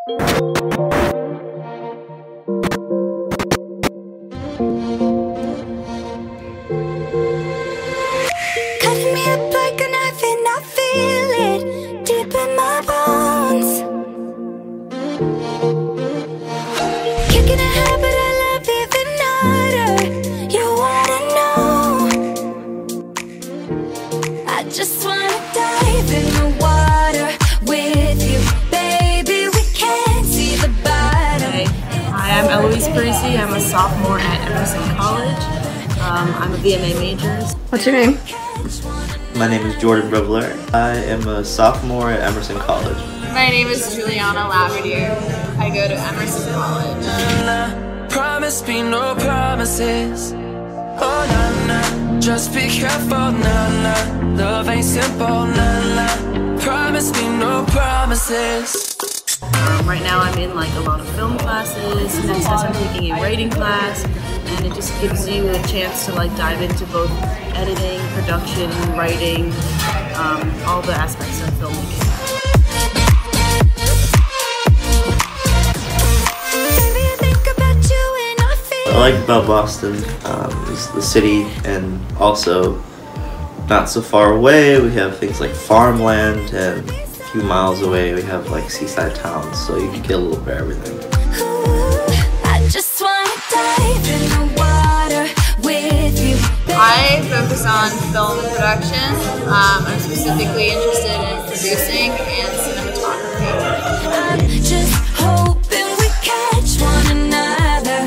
Cutting me up like a knife and I feel it deep in my bones. Kicking a habit I love even harder. You wanna know? I just wanna dive in the water with you, baby. We can't see the bottom. Hi, I'm Eloise Parisi. I'm a sophomore at Emerson College. I'm a VMA major. What's your name? My name is Jordan Brevler. I am a sophomore at Emerson College. My name is Juliana Laverdier. I go to Emerson College. Promise me no promises. Oh na na, just be careful, na na. Love ain't simple, na na. Promise me no promises. Right now I'm in like a lot of film classes. Next class I'm taking a writing class, and it just gives you a chance to like dive into both editing, production, writing, all the aspects of filmmaking. What I like about Boston is the city, and also not so far away we have things like farmland, and a few miles away we have like seaside towns, so you can get a little bit of everything. I focus on film production. I'm specifically interested in producing and cinematography. I'm just hoping we catch one another.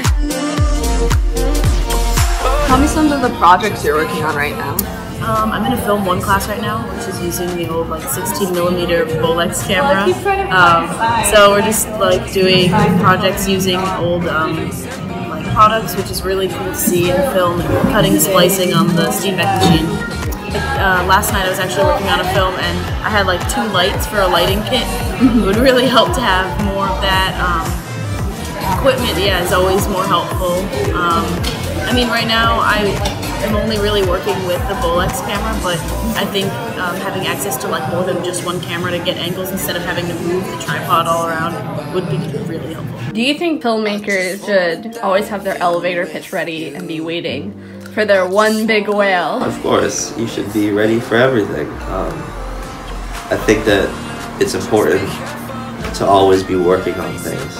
Tell me some of the projects you're working on right now. I'm in a Film 1 class right now, which is using the old like 16mm Bolex camera. So we're just like doing projects using old like products, which is really cool to see in film, cutting, splicing on the Steenbeck machine. Last night I was actually working on a film, and I had like 2 lights for a lighting kit. It would really help to have more of that. Equipment, yeah, is always more helpful. I mean, right now I'm only really working with the Bolex camera, but I think having access to like more than just one camera to get angles instead of having to move the tripod all around would be really helpful. Do you think filmmakers should always have their elevator pitch ready and be waiting for their one big whale? Of course, you should be ready for everything. I think that it's important to always be working on things,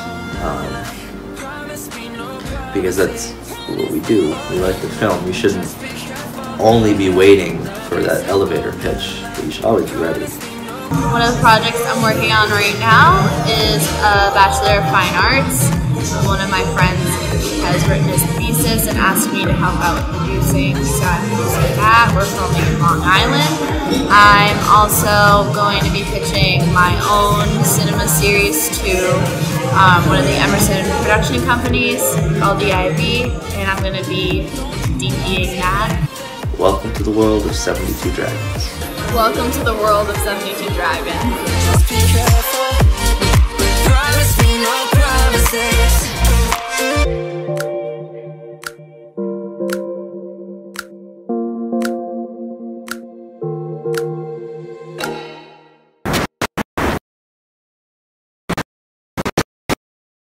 because that's what we do. We like to film. You shouldn't only be waiting for that elevator pitch, but you should always be ready. One of the projects I'm working on right now is a Bachelor of Fine Arts. One of my friends has written his thesis and asked me to help out with producing, so I'm producing that. We're filming in Long Island. I'm also going to be pitching my own cinema series to one of the Emerson production companies called DIV, and I'm going to be DPing that. Welcome to the world of 72 Dragons. Welcome to the world of 72 Dragons. Just be careful. Promise me no promises.